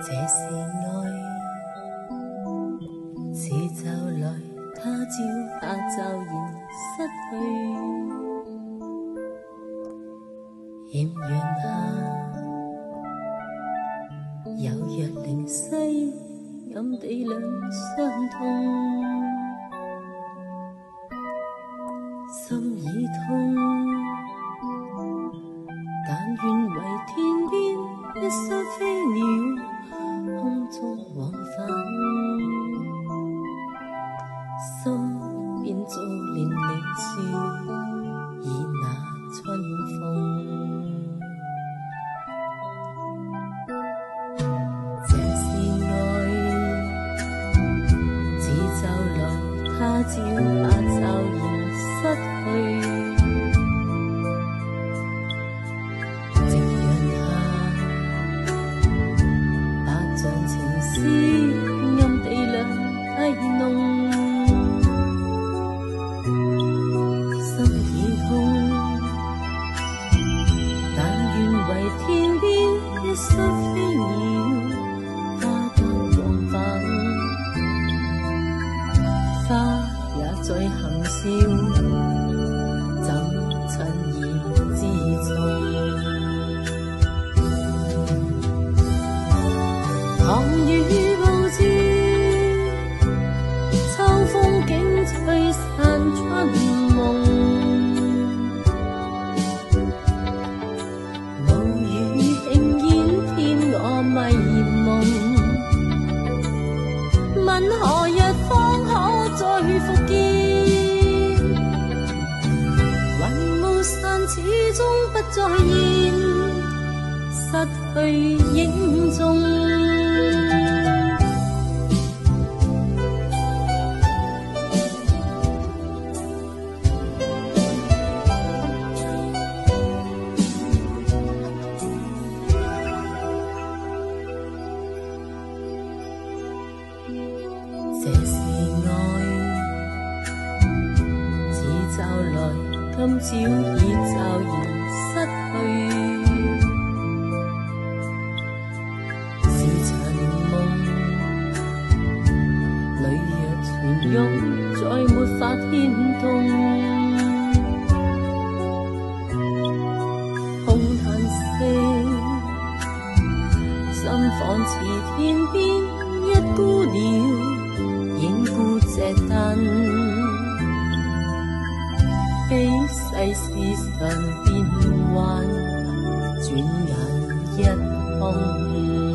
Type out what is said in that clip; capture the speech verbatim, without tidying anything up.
这是爱，似骤来，他朝下骤然失去。炎炎下，有若靈西暗地兩相通，心已痛，但願為天邊一雙飛鳥，空中往返，心變做連理樹，以那春風。他朝下驟然失去，夕陽下，百丈情絲暗地裏揮弄，心已痛，但願為天邊一雙飛鳥，花間往返。花也在含笑，怎襯意之重？寒雨無住，秋風景吹散春夢。露雨輕煙添我迷夢，問何日方可再復見？雲霧散始終不再現，失去影蹤。這是愛，似驟來，今朝已驟然失去。是塵夢，淚若泉湧，再沒法牽動。空嘆息，心仿似天邊一孤鳥。影孤隻燈，非世事常變幻，轉眼一空。